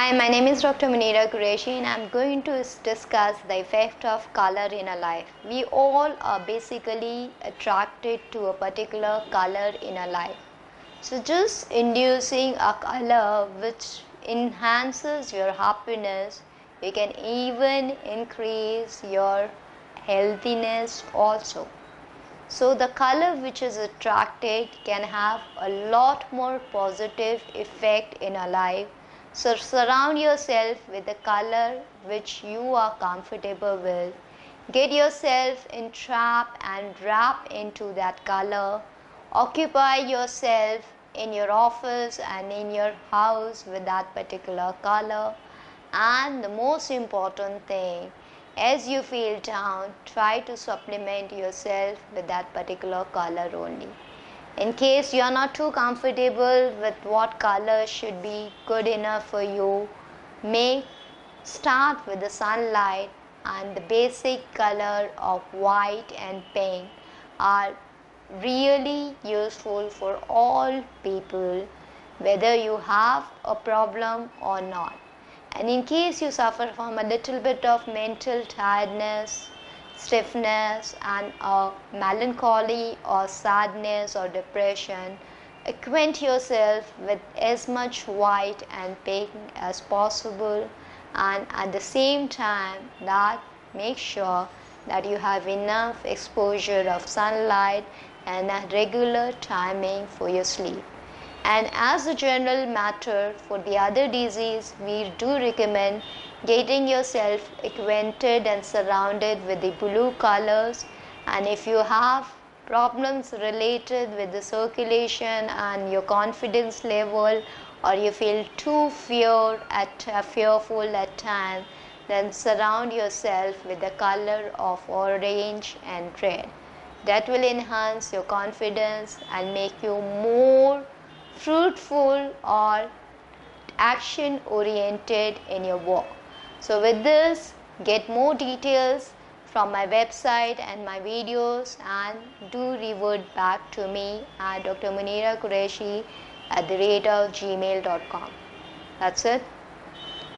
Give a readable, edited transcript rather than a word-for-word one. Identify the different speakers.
Speaker 1: Hi, my name is Dr. Munira Qureshi and I'm going to discuss the effect of color in our life. We all are basically attracted to a particular color in our life. So just inducing a color which enhances your happiness, you can even increase your healthiness also. So the color which is attracted can have a lot more positive effect in our life. So surround yourself with the color which you are comfortable with. Get yourself entrapped and wrap into that color. Occupy yourself in your office and in your house with that particular color. And the most important thing, as you feel down, try to supplement yourself with that particular color only. In case you are not too comfortable with what color should be good enough for you, start with the sunlight, and the basic color of white and pink are really useful for all people, whether you have a problem or not. And in case you suffer from a little bit of mental tiredness, stiffness, and melancholy or sadness or depression, acquaint yourself with as much white and pink as possible, and at the same time that make sure that you have enough exposure of sunlight and a regular timing for your sleep. And as a general matter for the other disease, we do recommend getting yourself acquainted and surrounded with the blue colors. And if you have problems related with the circulation and your confidence level, or you feel too fearful at times, then surround yourself with the color of orange and red. That will enhance your confidence and make you more fruitful or action oriented in your work. So with this, get more details from my website and my videos, and do revert back to me at drmuniraqureshi@gmail.com. That's it.